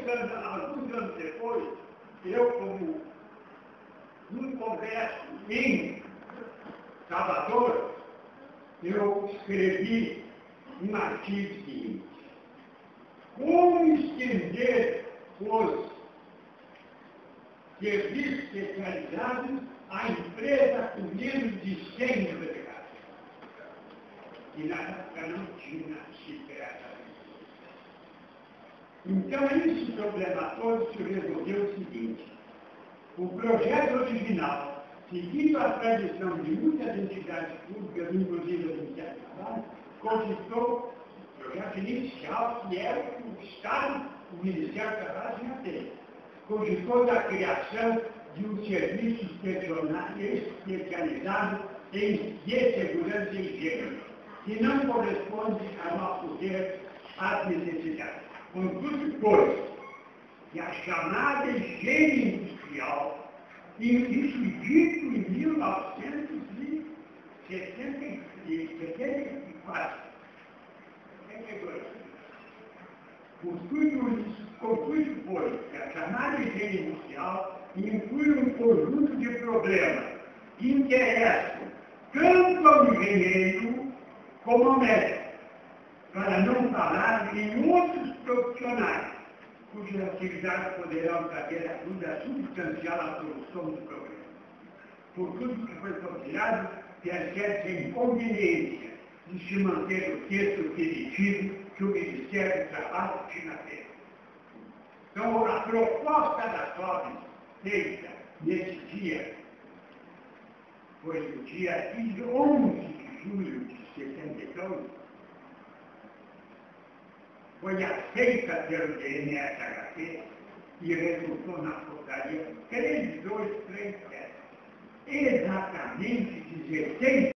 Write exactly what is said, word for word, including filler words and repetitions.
anos, alguns anos depois, eu, como num congresso em Salvador, eu escrevi um artigo seguinte: como estender os serviços especializados à empresa com menos de cem empregados. E na época não tinha secretaria. Então, esse problema todo se resolveu o seguinte: o projeto original, seguindo a tradição de muitas entidades públicas, inclusive o Ministério do Trabalho, cogitou o projeto inicial, que era o Estado, o Ministério do Trabalho já teve, cogitou da criação de um serviço especializado em de segurança e higiene, que não corresponde ao nosso poder às necessidades. Contudo, pois, que a chamada higiene industrial, e isso dito em mil novecentos e setenta e quatro, contudo, pois, que a chamada higiene industrial inclui um conjunto de problemas que interessam tanto ao engenheiro como ao médico, para não falar em outros profissionais, cujas atividades poderão trazer ajuda substancial à solução do problema. Por tudo que foi considerado, percebe-se a inconveniência de se manter o texto diretivo que o Ministério do Trabalho tinha feito. Então, a proposta da S O B feita nesse dia, foi no dia onze de julho de setenta e dois, foi aceita pelo D N S H P e resultou na portaria três mil duzentos e trinta e sete, exatamente dezesseis